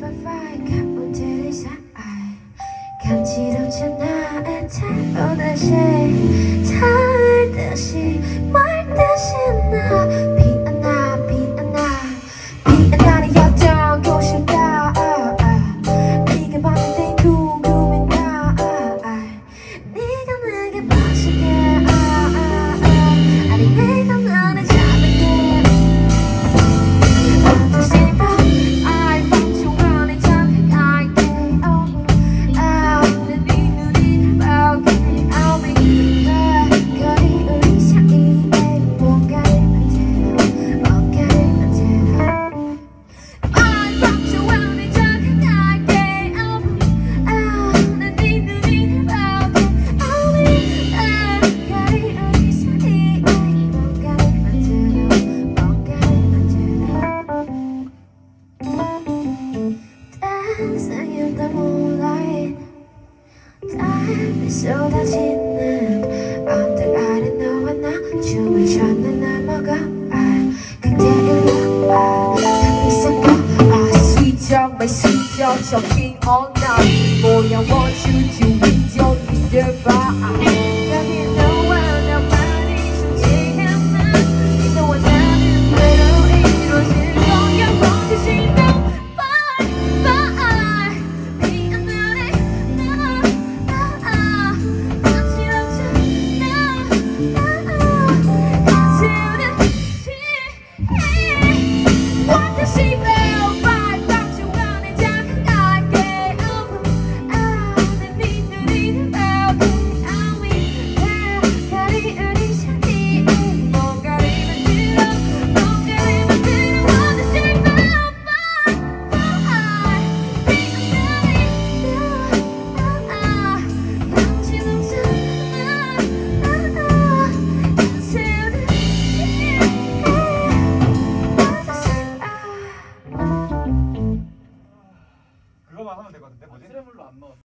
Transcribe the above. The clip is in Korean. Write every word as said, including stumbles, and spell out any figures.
간지럽잖아 차오듯이 잘듯이 말듯이 나 피어나 피어나 피어나는 여정고 싶다 네가 봤는데 궁금해 나 네가 내게 맛있게 아니 내가 너를 잡을게 나도 싶어 I want you wanna talk I get over 내 눈이 밝게 I'll be 거리 우리 사이에 뭔가를 만들어 뭔가를 만들어 I want you wanna talk I get over 내 눈이 밝게 I'll be 거리 우리 사이에 뭔가를 만들어 뭔가를 만들어 Dancing in the moonlight 달빛 쏟아지는 언덕 아래 너와 나 춤을 췄는 넘어가 아 그때 일로 아 비싼 거아 스위적 말 스위적 적힌 all night Boy I want you to read your leader by